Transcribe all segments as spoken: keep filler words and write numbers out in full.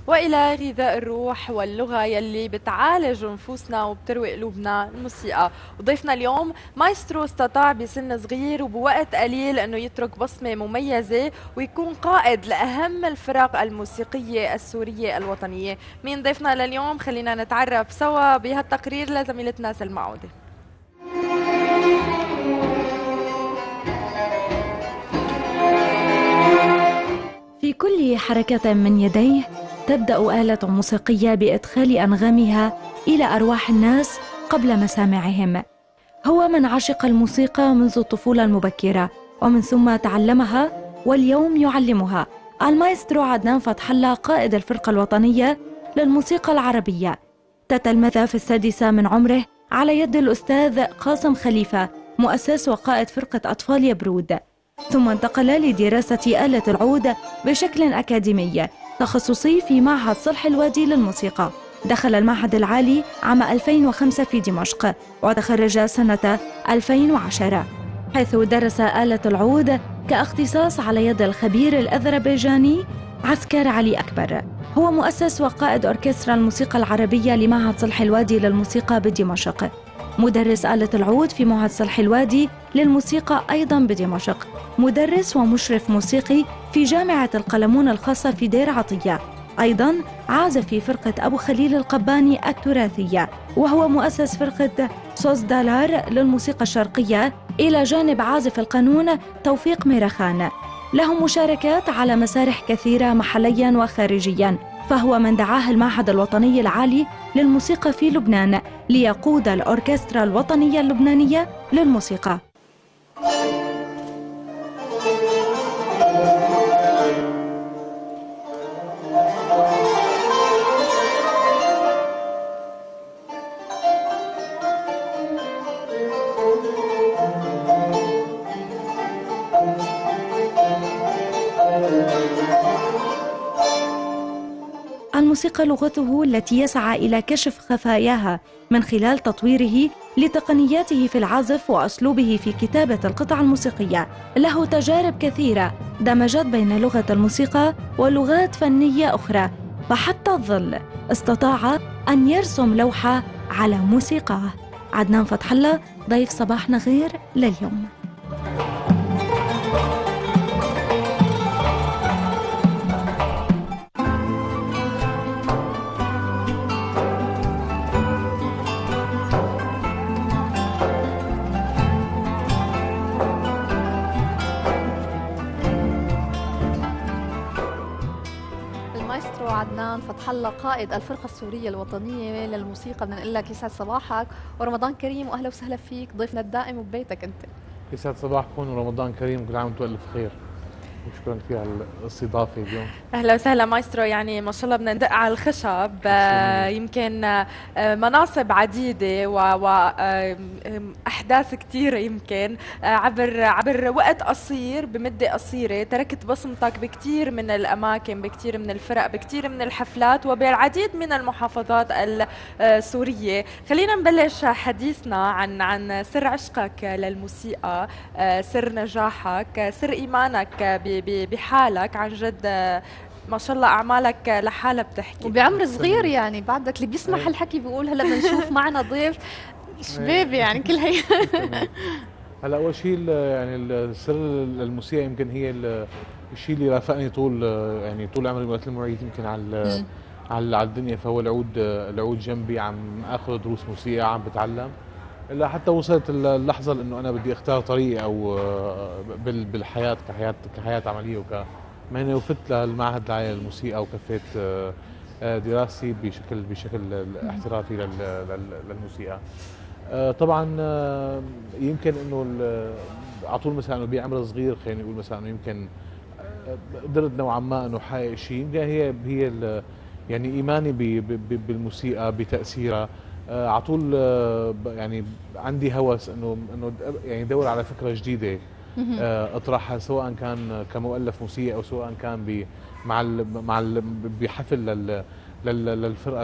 وإلى غذاء الروح واللغة يلي بتعالج نفوسنا وبتروي قلوبنا الموسيقى. وضيفنا اليوم مايسترو استطاع بسن صغير وبوقت قليل أنه يترك بصمة مميزة ويكون قائد لأهم الفرق الموسيقية السورية الوطنية. مين ضيفنا لليوم؟ خلينا نتعرف سوا بهالتقرير لزميلتنا سلمى عودة. في كل حركة من يديه تبدأ آلة موسيقية بإدخال أنغامها إلى أرواح الناس قبل مسامعهم. هو من عشق الموسيقى منذ الطفولة المبكرة ومن ثم تعلمها واليوم يعلمها. المايسترو عدنان فتح الله قائد الفرقة الوطنية للموسيقى العربية تتلمذ في السادسة من عمره على يد الأستاذ قاسم خليفة مؤسس وقائد فرقة أطفال يبرود، ثم انتقل لدراسة آلة العود بشكل أكاديمي تخصصي في معهد صلح الوادي للموسيقى. دخل المعهد العالي عام ألفين وخمسة في دمشق وتخرج سنة ألفين وعشرة، حيث درس آلة العود كاختصاص على يد الخبير الأذربيجاني عسكر علي أكبر. هو مؤسس وقائد أوركسترا الموسيقى العربية لمعهد صلح الوادي للموسيقى بدمشق، مدرس آلة العود في معهد صلح الوادي للموسيقى أيضاً بدمشق، مدرس ومشرف موسيقي في جامعة القلمون الخاصة في دير عطية، أيضاً عازف في فرقة أبو خليل القباني التراثية، وهو مؤسس فرقة صوص دالار للموسيقى الشرقية إلى جانب عازف القانون توفيق ميرخان. له مشاركات على مسارح كثيرة محلياً وخارجياً، فهو من دعاه المعهد الوطني العالي للموسيقى في لبنان ليقود الأوركسترا الوطنية اللبنانية للموسيقى. الموسيقى لغته التي يسعى إلى كشف خفاياها من خلال تطويره لتقنياته في العزف وأسلوبه في كتابة القطع الموسيقية. له تجارب كثيرة دمجت بين لغة الموسيقى ولغات فنية أخرى، فحتى الظل استطاع أن يرسم لوحة على موسيقاه. عدنان فتح الله ضيف صباح نغير لليوم. المايسترو عدنان فتح الله قائد الفرقة السورية الوطنية للموسيقى، بدنا نقول لك يسعد صباحك ورمضان كريم واهلا وسهلا فيك ضيفنا الدائم وببيتك انت. يسعد صباحكم ورمضان كريم، كل عام وانتم الف خير، وشكرا كثير على الاستضافه اليوم. اهلا وسهلا مايسترو، يعني ما شاء الله بدنا ندق على الخشب. آه يمكن آه مناصب عديده واحداث كثيره، يمكن آه عبر عبر وقت قصير، بمده قصيره تركت بصمتك بكثير من الاماكن، بكثير من الفرق، بكثير من الحفلات وبالعديد من المحافظات السوريه. خلينا نبلش حديثنا عن عن سر عشقك للموسيقى، آه سر نجاحك، سر ايمانك بحالك. عن جد ما شاء الله أعمالك لحالها بتحكي، وبعمر صغير يعني بعدك اللي بيسمح الحكي بيقول هلا بدنا نشوف معنا ضيف شباب يعني كل هي. هلا اول شيء يعني السر الموسيقى يمكن هي الشيء اللي رافقني طول يعني طول عمري مثل ما رأيت يمكن على على الدنيا، فهو العود العود جنبي، عم اخذ دروس موسيقى، عم بتعلم، الا حتى وصلت اللحظه انه انا بدي اختار طريقي او بالحياه كحياه كحياه عمليه وك مهنه، وفت للمعهد العالي للموسيقى وكفيت دراستي بشكل بشكل احترافي للموسيقى. طبعا يمكن انه على طول مثلا انه بعمر صغير، خلينا نقول مثلا انه يمكن قدرت نوعا ما انه حقق شيء، يمكن هي هي يعني ايماني بالموسيقى بتاثيرها. على طول يعني عندي هوس انه انه يعني ادور على فكره جديده اطرحها، سواء كان كمؤلف موسيقى او سواء كان ب مع ال مع ال بحفل لل للفرقه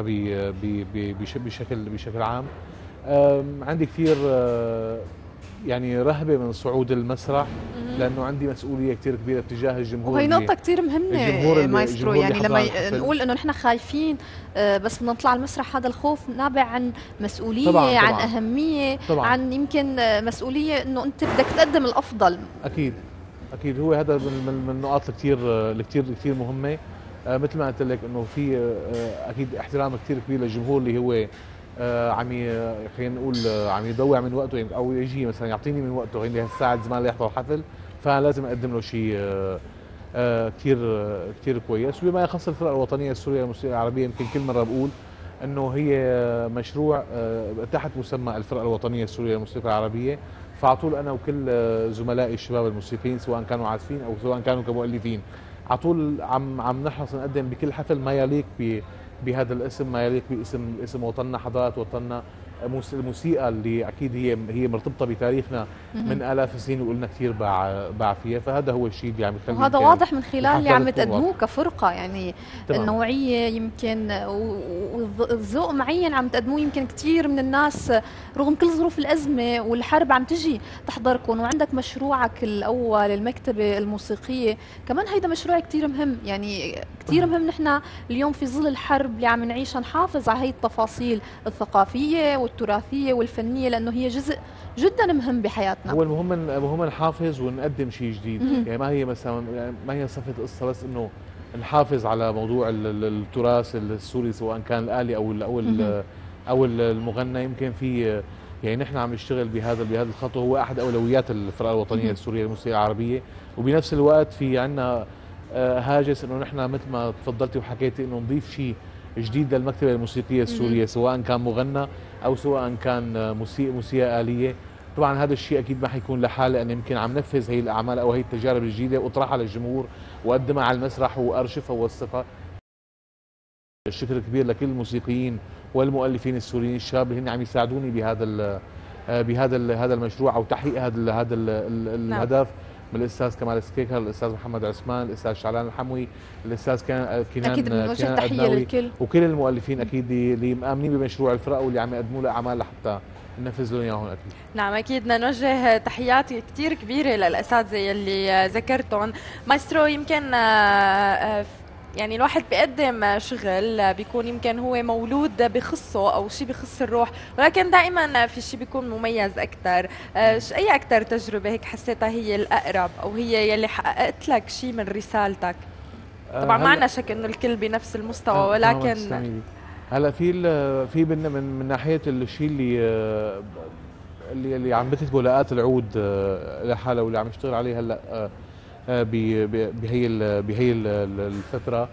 بشكل بشكل عام. عندي كثير يعني رهبه من صعود المسرح، لانه عندي مسؤوليه كثير كبيره تجاه الجمهور. وهي نقطة كثير مهمة الجمهور مايسترو، الجمهور يعني لما نقول انه نحن خايفين بس بدنا نطلع على المسرح، هذا الخوف نابع عن مسؤولية، طبعاً عن طبعاً أهمية، طبعاً عن يمكن مسؤولية انه انت بدك تقدم الافضل. اكيد اكيد هو هذا من النقاط الكثير الكثير كثير مهمة. آه مثل ما قلت لك انه في آه اكيد احترام كثير كبير للجمهور اللي هو آه عم خلينا نقول آه عم يضوع من وقته، او يجي مثلا يعطيني من وقته اللي هالساعة زمان ليحضر حفل، فلازم اقدم له شيء آه آه كثير آه كثير كويس. وبما يخص الفرقة الوطنية السورية للموسيقى العربية، يمكن كل مرة بقول انه هي مشروع آه تحت مسمى الفرقة الوطنية السورية للموسيقى العربية، فعلى طول انا وكل زملائي الشباب الموسيقيين سواء كانوا عازفين او سواء كانوا كمؤلفين على طول عم عم نحرص نقدم بكل حفل ما يليق بهذا الاسم، ما يليق باسم اسم وطننا، حضاره وطننا، الموسيقى اللي اكيد هي هي مرتبطه بتاريخنا من الاف السنين وقلنا كثير باع باع فيها. فهذا هو الشيء اللي عم يخلي، وهذا واضح من خلال اللي عم تقدموه كفرقه، يعني تمام. النوعيه يمكن والذوق معين عم تقدموه، يمكن كثير من الناس رغم كل ظروف الازمه والحرب عم تجي تحضركم، وعندك مشروعك الاول المكتبه الموسيقيه كمان، هيدا مشروع كثير مهم، يعني كثير مهم نحن اليوم في ظل الحرب اللي عم نعيشها نحافظ على هي التفاصيل الثقافيه والتراثيه والفنيه، لانه هي جزء جدا مهم بحياتنا. هو المهم المهم نحافظ ونقدم شيء جديد. يعني ما هي مثلا ما هي صفه القصه بس انه نحافظ على موضوع التراث السوري سواء كان الآلي او ال او ال او المغنى. يمكن في يعني نحن عم نشتغل بهذا بهذا الخط، وهو احد اولويات الفرقه الوطنيه السوريه للموسيقى العربيه. وبنفس الوقت في عندنا هاجس انه نحن مثل ما تفضلتي وحكيتي انه نضيف شيء جديد للمكتبه الموسيقيه السوريه، سواء كان مغنى او سواء كان موسيقى موسيقى آلية. طبعا هذا الشيء اكيد ما حيكون لحاله، انا يمكن عم نفذ هي الاعمال او هي التجارب الجديده واطرحها للجمهور واقدمها على المسرح وارشفها ووثقها. الشكر الكبير لكل الموسيقيين والمؤلفين السوريين الشباب اللي هن عم يساعدوني بهذا ال بهذا ال هذا المشروع او تحقيق هذا هذا الهدف، من الاستاذ كمال سكيكر، الاستاذ محمد عثمان، الاستاذ شعلان الحموي، الاستاذ كنان كنان اكيد بنوجه تحيه للكل وكل المؤلفين اكيد اللي مآمنين بمشروع الفرقه واللي عم يقدموا له اعمال لحتى ننفذ لهم اياهم اكيد. نعم اكيد بدنا نوجه تحيات كثير كبيره للاساتذه يلي ذكرتهم. مايسترو، يمكن يعني الواحد بيقدم شغل بيكون يمكن هو مولود بخصه او شيء بخص الروح، ولكن دائما في شيء بيكون مميز اكثر. اي اكثر تجربه هيك حسيتها هي الاقرب او هي يلي حققت لك شيء من رسالتك؟ طبعا ما عندنا شك انه الكل بنفس المستوى، ولكن هلا في في من من ناحيه الشيء اللي اللي اللي عم بكتبه لقات العود لحالها واللي عم يشتغل عليه هلا بهي بهي الفتره.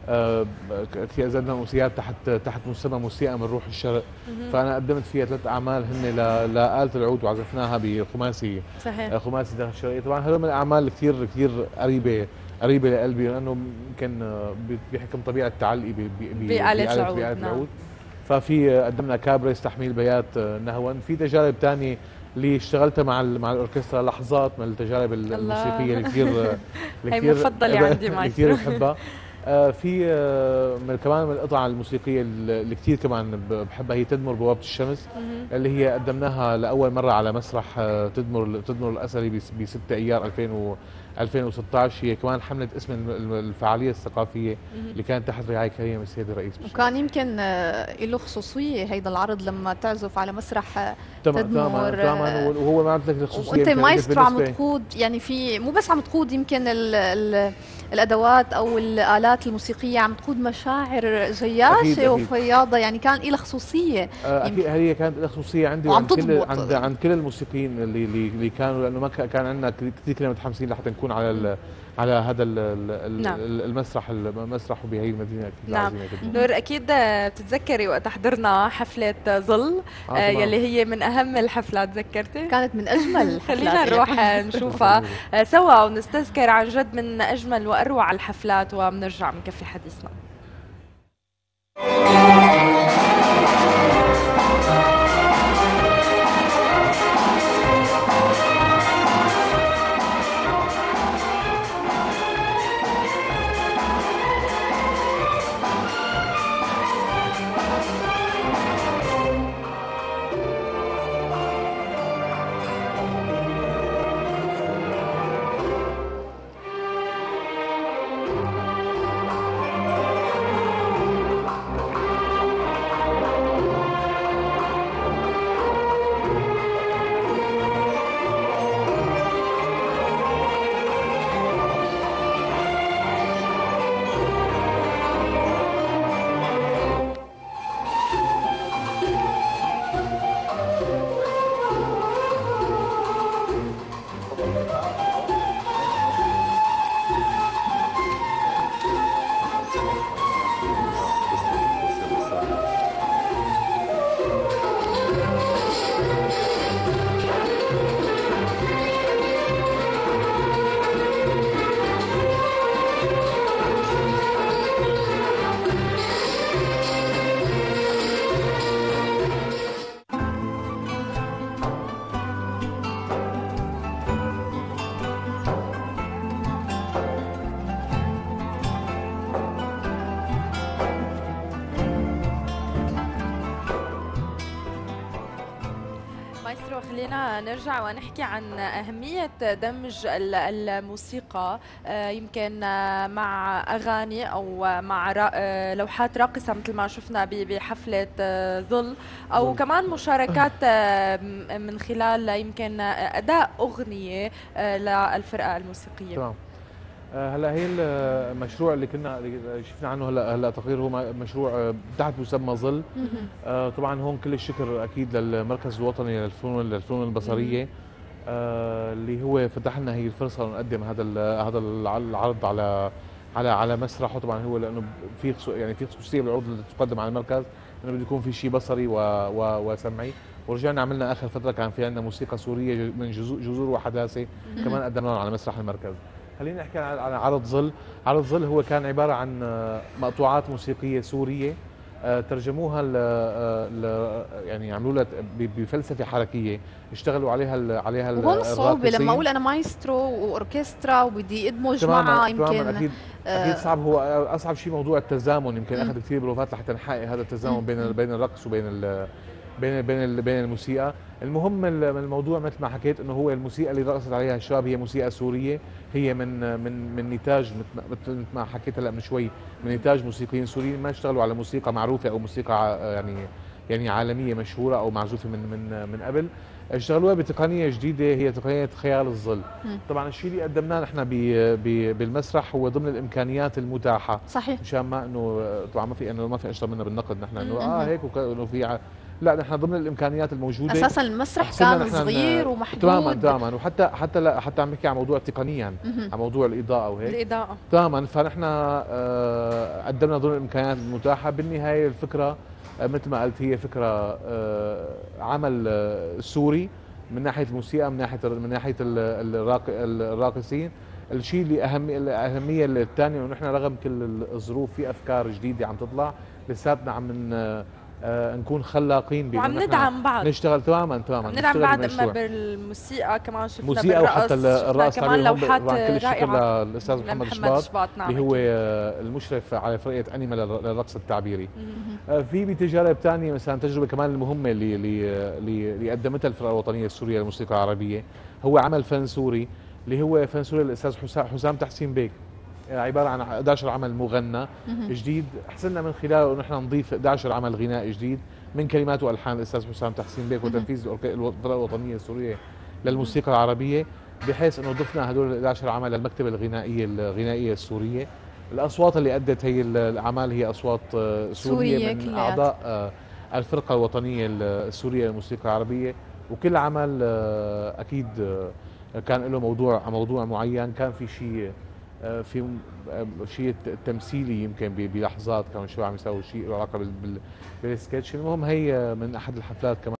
كثير زدنا موسيقات تحت تحت مسمى موسيقى من روح الشرق، فانا قدمت فيها ثلاث اعمال هن لآلة العود وعزفناها بخماسي صحيح خماسي داخل الشرقيه. طبعا هذول من الاعمال كثير كثير قريبه قريبه لقلبي، لانه يمكن بحكم طبيعه تعلقي بآلة العود. العود. ففي قدمنا كابريس تحميل بيات نهوا. في تجارب ثانيه اللي اشتغلتها مع مع الاوركسترا، لحظات من التجارب الموسيقيه اللي كثير هي مفضله عندي مايسترو كثير بحبها. آه في آه من كمان من القطع الموسيقيه اللي كثير كمان بحبها هي تدمر بوابه الشمس، اللي هي قدمناها لاول مره على مسرح آه تدمر تدمر الاثري ب ستة ايار ألفين وستة عشر. هي كمان حملت اسم الفعاليه الثقافيه اللي كانت تحت رعايه كريمه السيد الرئيس. وكان يمكن له خصوصيه هيدا العرض لما تعزف على مسرح تدمر تماما، وهو ما عندك الخصوصيه. وانت مايسترو عم تقود، يعني في مو بس عم تقود يمكن ال ال الادوات او الالات الموسيقيه، عم تقود مشاعر جياشه وفياضه، يعني كان لها خصوصيه. اكيد هي كانت لها خصوصيه عندي وعند كل عند عند كل الموسيقيين اللي اللي كانوا، لانه ما كان عندنا كثير كنا متحمسين لحتى نكون على على هذا نعم. المسرح المسرح بهي المدينه اكيد نعم. نور، اكيد بتتذكري وقت حضرنا حفله ظل آه آه يلي هي من اهم الحفلات، تذكرتي؟ كانت من اجمل الحفلات. خلينا نروح نشوفها سوا ونستذكر عن جد من اجمل واروع الحفلات، وبنرجع بنكفي حديثنا. وخلينا نرجع ونحكي عن أهمية دمج ال- الموسيقى آه، يمكن آه، مع أغاني أو مع را- آه، لوحات راقصة مثل ما شفنا ب- بحفلة آه، ظل، أو ظل. كمان مشاركات آه، م- من خلال يمكن آه، أداء أغنية آه، للفرقة الموسيقية. تمام. آه، هلا هي المشروع اللي كنا اللي شفنا عنه هلا هلا تقرير، هو مشروع آه، تحت مسمى ظل. آه، طبعا هون كل الشكر اكيد للمركز الوطني للفنون للفنون البصريه آه، اللي هو فتح لنا هي الفرصه نقدم هذا ال- هذا الع- العرض على على على مسرحه. طبعا هو لانه في خصو- يعني في خصوصيه بالعروض اللي تقدم على المركز انه بده يكون في شيء بصري و و وسمعي. ورجعنا عملنا اخر فتره كان في عندنا موسيقى سوريه من جذور جذور وحداثه كمان قدمناها على مسرح المركز. خلينا نحكي عن عن عرض ظل. عرض ظل هو كان عباره عن آه، مقطوعات موسيقيه سوريه آه، ترجموها ل ل- يعني عملوا لها ب- بفلسفه حركيه، اشتغلوا عليها ال- عليها ال- وهون الصعوبة الراقصين. لما اقول انا مايسترو واوركسترا وبدي ادمج تماما معها تماما يمكن اكيد آه، اكيد صعب. هو اصعب شيء موضوع التزامن، يمكن مم. اخذ كثير بروفات لحتى نحقق هذا التزامن مم. بين بين الرقص وبين ال بين بين ال- بين الموسيقى. المهم ال- من الموضوع مثل ما حكيت انه هو الموسيقى اللي رقصت عليها الشباب هي موسيقى سوريه، هي من من من نتاج مثل ما- مثل ما حكيت هلا من شوي، من نتاج موسيقيين سوريين ما اشتغلوا على موسيقى معروفه او موسيقى ع- يعني يعني عالميه مشهوره او معزوفه من من من قبل. اشتغلوها بتقنيه جديده هي تقنيه خيال الظل. مم. طبعا الشيء اللي قدمناه نحن ب- ب- بالمسرح هو ضمن الامكانيات المتاحه، صحيح. مشان ما انه طبعا ما في انه ما في اشطر منا بالنقد نحن انه مم. اه هيك وك- انه في ع- لا نحن ضمن الامكانيات الموجوده اساسا المسرح أحسننا كان نحن صغير ن- ومحدود. تماما تماما. وحتى حتى لا حتى عم نحكي عن موضوع تقنيا، مهم. عن موضوع الاضاءه وهيك الإضاءة تماما. فنحن آه، قدمنا ضمن الامكانيات المتاحه. بالنهايه الفكره آه، مثل ما قلت هي فكره آه، عمل آه، سوري من ناحيه الموسيقى، من ناحيه من ناحيه ال- الراق- الراقصين. الشيء اللي اهم الاهميه الثانيه انه نحن رغم كل الظروف في افكار جديده عم تطلع، لساتنا عم ن- آه، نكون خلاقين بإنه وعم نحن ندعم بعض، نشتغل تماما تماما عم ندعم نشتغل بعض، اما بالمشروع. بالموسيقى كمان شفنا موسيقى بالرقص، وحتى شفنا الرقص كمان عليهم لوحات طبعا كل الشكر رائعة للاستاذ محمد لمحمد شباط شباط. نعم اللي هو أكيد. آه، المشرف على فرقه انيما لل- للرقص التعبيري. مهم. آه، في بتجارب ثانيه مثلا تجربه كمان المهمه اللي اللي اللي اللي قدمتها الفرقه الوطنيه السوريه للموسيقى العربيه، هو عمل فن سوري اللي هو فن سوري للاستاذ حسام حسام تحسين بيك. آه، عباره عن احد عشر عمل مغنى مهم. جديد، حسنا من خلاله انه نحن نضيف احد عشر عمل غنائي جديد من كلمات والحان الاستاذ حسام تحسين بيك وتنفيذ الأورك- الفرقه الوطنيه السوريه للموسيقى العربيه، بحيث انه ضفنا هدول ال احد عشر عمل للمكتبه الغنائيه الغنائيه السوريه. الاصوات اللي ادت هي ال- الاعمال هي اصوات آه، سوريه, سورية من كلياتها. اعضاء آه، الفرقه الوطنيه السوريه للموسيقى العربيه. وكل عمل آه، اكيد آه، كان له موضوع موضوع معين، كان في شيء آه، في آه، شيء تمثيلي يمكن ب- بلحظات كانوا شو عم يسووا شيء له علاقه بال- بال- بالسكتش. المهم هي من احد الحفلات كمان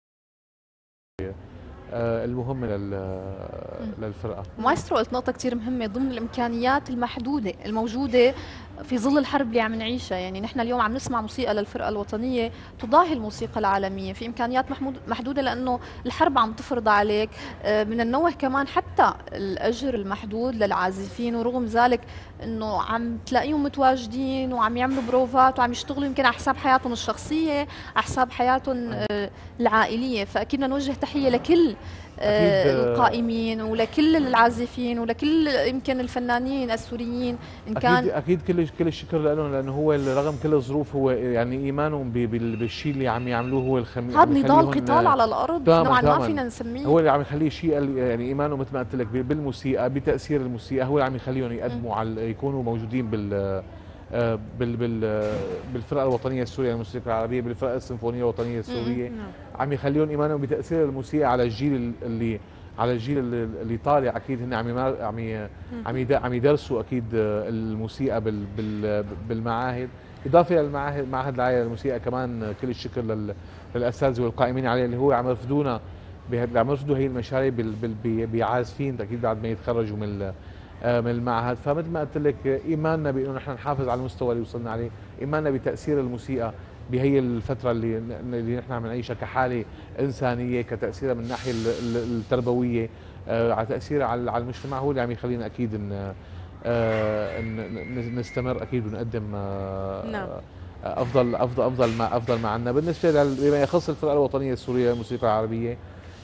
آه، المهمه لل- للفرقه. مايسترو قلت نقطة كتير مهمة ضمن الإمكانيات المحدودة الموجودة في ظل الحرب اللي عم نعيشها. يعني نحن اليوم عم نسمع موسيقى للفرقة الوطنية تضاهي الموسيقى العالمية في إمكانيات محمود محدودة، لأنه الحرب عم تفرض عليك. آه، بدنا ننوه كمان حتى الأجر المحدود للعازفين، ورغم ذلك إنه عم تلاقيهم متواجدين وعم يعملوا بروفات وعم يشتغلوا يمكن على حساب حياتهم الشخصية، على حساب حياتهم آه، العائلية. فأكيد بدنا نوجه تحية لكل آه، أكيد، آه، القائمين ولكل العازفين ولكل يمكن الفنانين السوريين ان اكيد كان. اكيد كل كل الشكر لهم، لانه هو رغم كل الظروف هو يعني ايمانهم ب- بال- بالشيء اللي عم يعملوه هو الخم هذا نضال قتال على الارض تماماً نوعا ما تماماً. فينا نسميه. هو اللي عم يخليه شيء اللي- يعني ايمانه مثل ما قلت لك ب- بالموسيقى، بتاثير الموسيقى، هو اللي عم يخليهم يقدموا على يكونوا موجودين بال آه، بال بال بالفرقه الوطنيه السوريه للموسيقى العربيه، بالفرقه السيمفونيه الوطنيه السوريه. نعم. عم يخليهم ايمانهم بتاثير الموسيقى على الجيل اللي على الجيل اللي, اللي طالع. اكيد هن عم يمار- عم ي- عم يد- عم يدرسوا اكيد آه، الموسيقى بال بال بالمعاهد، اضافه للمعاهد معهد العالي للموسيقى كمان. آه، كل الشكر لل- للاساتذه والقائمين عليه اللي هو عم يرفضونا به- اللي عم يرفضوا هي المشاريع بال- بال- ب- بعازفين اكيد بعد ما يتخرجوا من ال- آه، من المعهد. فمثل ما قلت لك آه، ايماننا بانه نحن نحافظ على المستوى اللي وصلنا عليه، ايماننا بتاثير الموسيقى بهي الفترة اللي اللي نحن عم نعيشها كحالة إنسانية، كتأثيرها من الناحية ال- ال- التربوية، آه، على تأثيرها على على المجتمع، هو اللي عم يخلينا أكيد إن آه، ن- ن- نستمر أكيد ونقدم آه، نعم. آه، أفضل أفضل أفضل ما أفضل ما عندنا. بالنسبة لل- لما يخص الفرقة الوطنية السورية للموسيقى العربية،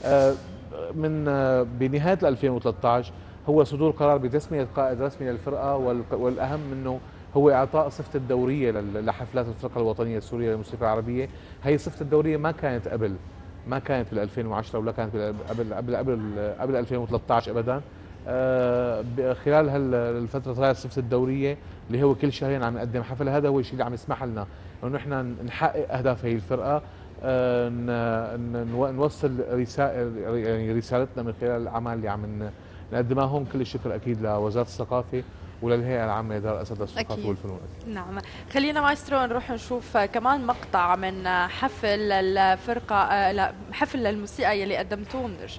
من بنهايه ألفين وثلاثة عشر هو صدور قرار بتسميه قائد رسمي للفرقه، والاهم منه هو اعطاء صفه الدوريه لحفلات الفرقه الوطنيه السوريه للموسيقى العربيه. هي صفه الدوريه ما كانت قبل، ما كانت بال ألفين وعشرة ولا كانت قبل قبل قبل قبل ألفين وثلاثة عشر ابدا. خلال هالفتره طلعت صفه الدوريه اللي هو كل شهرين عم نقدم حفل. هذا هو الشيء اللي عم يسمح لنا انه نحن نحقق اهداف هي الفرقه، نوصل رسالة يعني رسالتنا من خلال الاعمال اللي عم نقدمها هون. كل الشكر اكيد لوزاره الثقافه وللهيئه العامه لدار الاسد للثقافه والفنون. نعم، خلينا مايسترو نروح نشوف كمان مقطع من حفل الفرقه، لا حفل الموسيقى يلي قدمتوه ونرجع.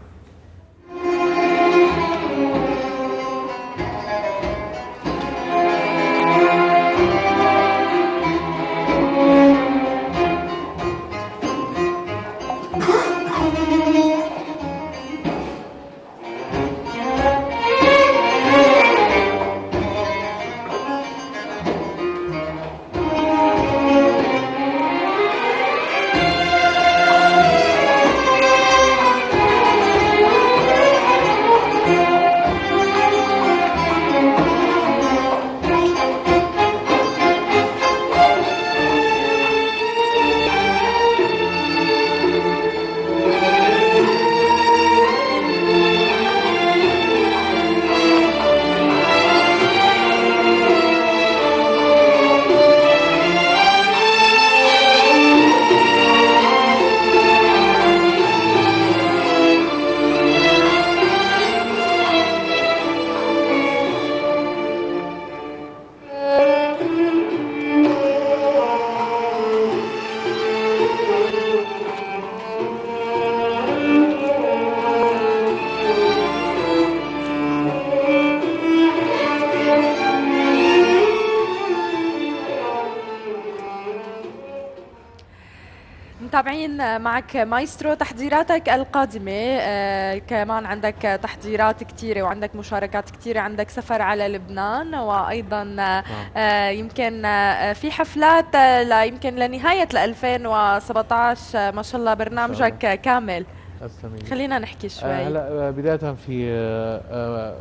متابعين معك مايسترو، تحضيراتك القادمة آه كمان عندك تحضيرات كثيرة وعندك مشاركات كثيرة، عندك سفر على لبنان وأيضا آه يمكن آه في حفلات آه يمكن لنهاية ألفين وسبعة عشر ما شاء الله برنامجك كامل. أسلمي. خلينا نحكي شوي. آه هلا بداية في آه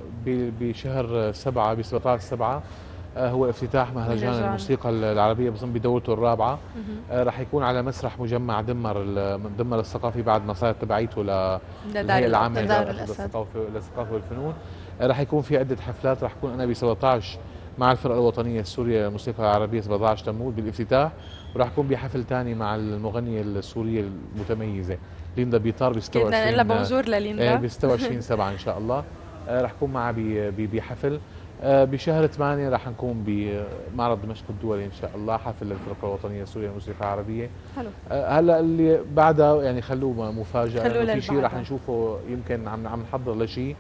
بشهر سبعة ب سبعة عشر سبعة هو افتتاح مهرجان الموسيقى العربية بظن بدورته الرابعة. آه رح يكون على مسرح مجمع دمر دمر الثقافي بعد ما صارت تبعيته للهيئة العامة للثقافة والفنون. آه رح يكون في عدة حفلات، رح يكون أنا ب سبعة عشر مع الفرقة الوطنية السورية للموسيقى العربية سبعة عشر تموز بالافتتاح، وراح يكون بحفل ثاني مع المغنية السورية المتميزة ليندا بيطار ب ستة وعشرين كنا بونجور لليندا ب ستة وعشرين سبعة إن شاء الله. آه رح يكون معها بحفل. آه بشهر ثمانية راح نكون بمعرض دمشق الدولي ان شاء الله، حفل للفرقه الوطنيه السوريه للموسيقى العربيه. حلو. آه هلا اللي بعدها يعني خلوه مفاجاه، خلوه في شيء راح نشوفه يمكن عم عم نحضر لشيء.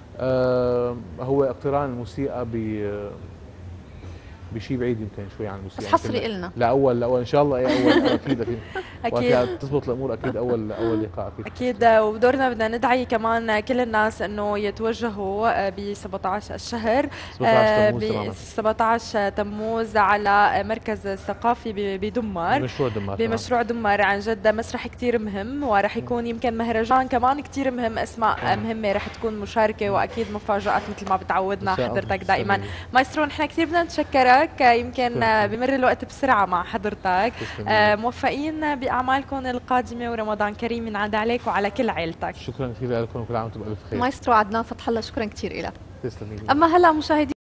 آه هو اقتران الموسيقى ب بشيء بعيد يمكن شوي عن الموسيقى، بس حصري إلنا لاول لاول ان شاء الله. اي اول اكيد اكيد اكيد تزبط الامور اكيد اول اول لقاء اكيد اكيد. وبدورنا بدنا ندعي كمان كل الناس انه يتوجهوا ب سبعة عشر الشهر ب سبعة عشر تموز على مركز الثقافي بدمر، بمشروع دمر بمشروع دمر. عن جد مسرح كثير مهم، وراح يكون يمكن مهرجان كمان كثير مهم، اسماء مهمه راح تكون مشاركه، واكيد مفاجات مثل ما بتعودنا حضرتك دائما. مايسترو نحن كثير بدنا نتشكرك، يمكن بمر الوقت بسرعة مع حضرتك. آه موفقين بأعمالكم القادمة ورمضان كريم ينعاد عليك وعلى كل عائلتك. شكرا كثير لكم وكل عام وانتم بألف خير. مايسترو عدنان فتح الله، شكرا كثير لك. تسلمي. أما هلا مشاهدي